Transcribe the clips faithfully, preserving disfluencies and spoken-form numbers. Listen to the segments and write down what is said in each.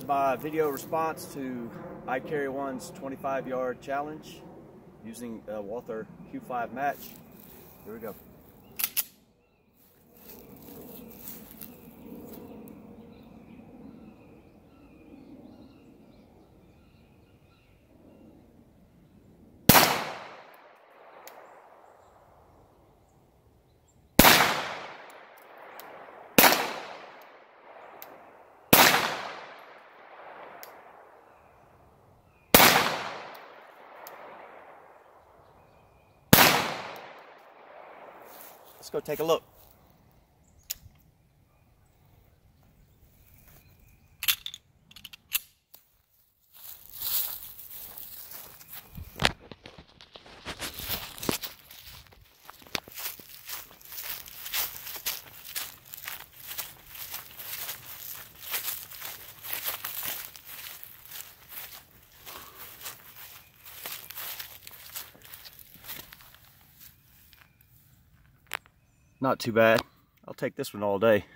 is my video response to icarryone's twenty-five yard challenge using a Walther Q five Match. Here we go. Let's go take a look. Not too bad. I'll take this one all day.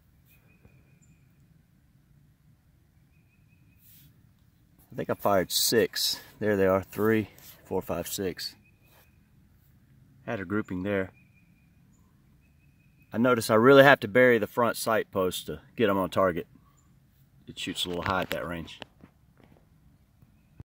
I think I fired six. There they are, three, four, five, six. Had a grouping there. I notice I really have to bury the front sight post to get them on target. It shoots a little high at that range.